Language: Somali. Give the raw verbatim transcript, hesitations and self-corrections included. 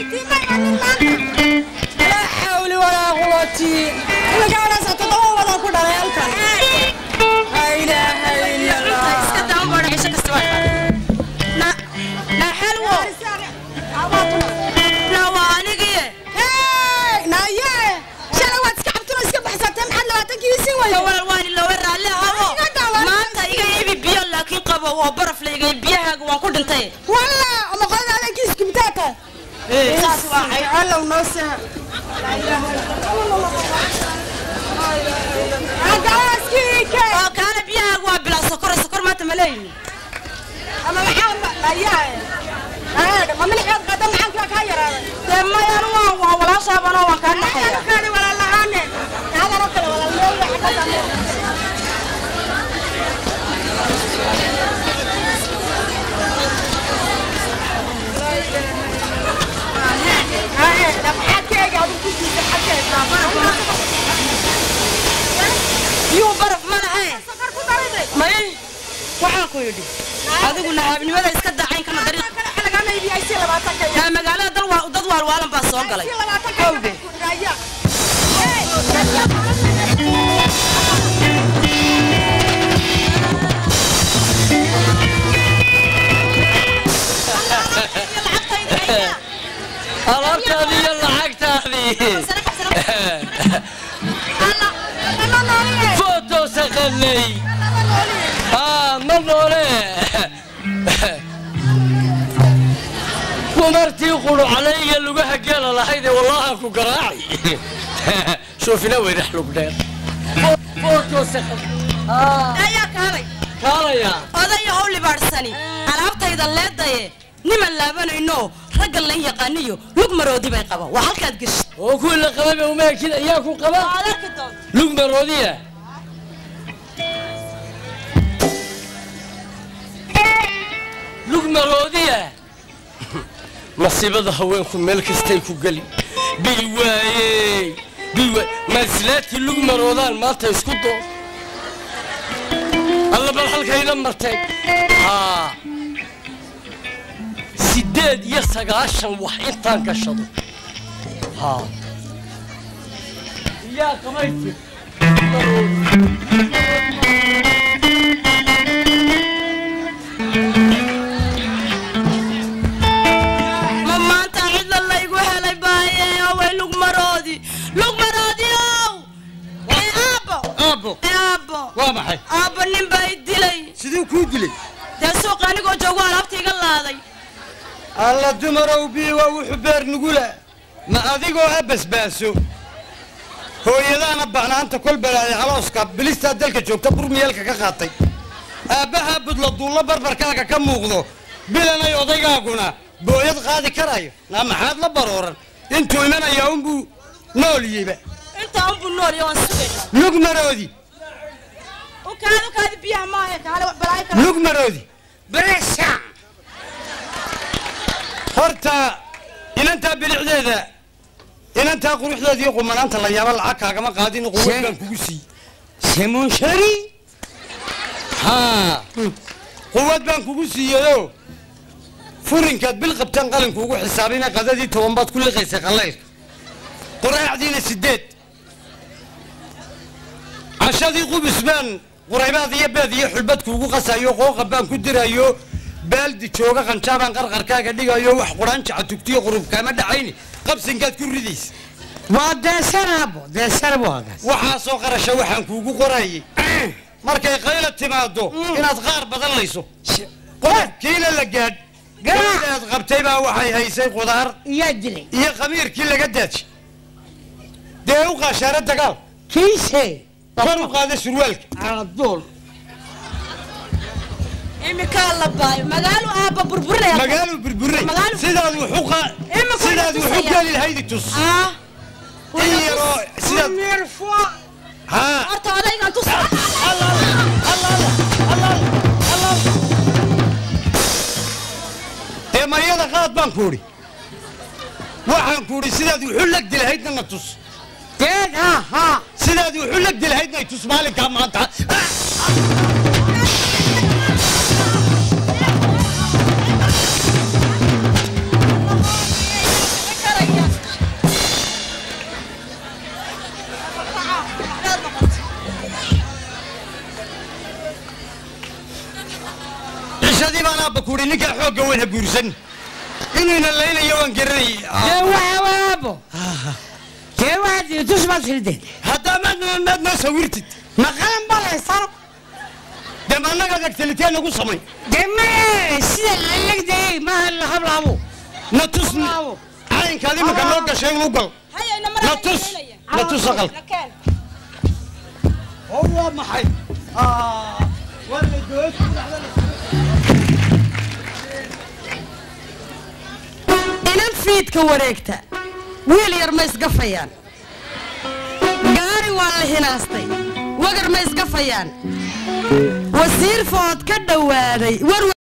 لا حول ولا قوة إلا بالله ستطور ولا كل ريالك لا إله إلا الله استدعوا برا عيشك استوى لا لا حلوة لا وانقي هاي لا يا شلوات كعبتنا سكب حساتهم حد لا تنكيسي ولا ولا واني لو ورا لا هو ما أنت يجي بيا لكن قبوا وبرف لي يجي بيها وكل انتهي والله ما قال على كيس كبتاته إيه صاحي على ونصها لا إله إلا الله أجاسكيك أو كان بيها وبلا سكر سكر ما تمليني أما محمد لا يا هذا ما ملك قدم عنك خير هذا ما يروى ولا شابنا وكان نحيا كان ولا لهانه هذا ركل ولا الليل حتى يو برف ما لها ما هي waxaan ku yidhi adiguna habnimada iska daacay kana dariiq laga meeyay si labaatan ka yaa magaalada dal waa dad waar waalan baa soo galay hawde alaabtaadi iyo lacagtaadi foto saqalay ah manole kumarti qulu calayya lugaha gala lahayd wallahi ku garaaci shoofina way raxlub dheer foto saqal ah ayaa kaalay kaalaya odaya hawli baarsani alaabtayda leedaye niman laabanayno ragga la yaqaaniyo lug maroodi bay qaba waa halkaad gashay oo ku la qabay uma kida ayaa ku qaba lug maroodiya lug maroodiya nasiibada haweenku meel kastay ku gali biwaaye biwa maslaati lug maroodaan maanta isku doo alla bal halkayna martay ha sideed iyo sagaashan wax intaan gashado ها يا قميصي ماما انت عيد الله يقول هلا باي وين لوق مرادي لوق مرادي اي ابو ابو ابو وامحي ابو نين باي دلي سيدو كو دلي ده سوق انيغو جوغو alaabtayga laaday alla dumarow bi waa wuxuu beer nugula ma adigoo abasbaaso hooyadaana banaanta kol balaaday halooska bilista dalka joogta burmiyelka ka qaatay aabaha budla duulla barbarkaaga ka muuqdo bilanay odaygaaguna booyad qaadi karayo na maxaad la barooran intuu imanaya unbu nooliyeba inta unbu nooliyo waan sugayna lug maroodi oo kaado kaadi biyaha maahe kaale wax balaay kara lug maroodi بريشا هرتا إن أنت بالعدادة إن أنت قروح ذا يقوم من أنت الله يبى العكا كما قاعدين قوة بنكوسي سمون شري ها قوة بنكوسي يلو فرن كات بالقبتان قالن كوكو حسابينا قدادي تومبات كل قيسة خلاص قراء عدين السداد عشان يقوم بسمان قريبات يبادي يحلبت كوكو قسايو قوقا بان كدرايو بالدي جوغا قنشابان قرقر كاغا ديغايو wax quraanci atugtiyo qurub kama dhacayni qabsinkaad ku ridiis waa deesarabo deesarabo waxa soo qarasho waxaan kuugu qorayay markay qayla timaado inaad qaar badan layso qolkiina la gaad gaad qabtay baa waxay haysay qudaar iyo dilay iyo qamiirkii laga daajay dee u qaashara dagaal kiise taru qaada surwaalka adool imika la baayo magaalo aaba burburay magaalo burburay sidaad wuxuu sidaad wuxuu gali haydi tus ah iyo sidaad mirfo ha horta adayga tus allah allah allah allah ee mariyada qaad baan kuuri waxaan kuuri sidaad wuxuu lag dilahaydna tus deed ha ha sidaad wuxuu lag dilahaydna tus maalinka maanta قوينها بورسن إننا الليلة يوان قري جوا وابو جوا تسمع سيدي هذا ما ما ما سويرتد ما قلم بالله صار ده ما أنا قاعد تلتين أقول سمي ده ما سيد اللي ده ما الخبر أبو نتوس عين كلمة كلوكا شيء مقل نتوس نتوس أقل هو ما حي آه ولا دوس إنن فيدك وريكتا ويل يرميس قفيان قاري والله هناستي وقر ميس قفيان وسير فوت كدواري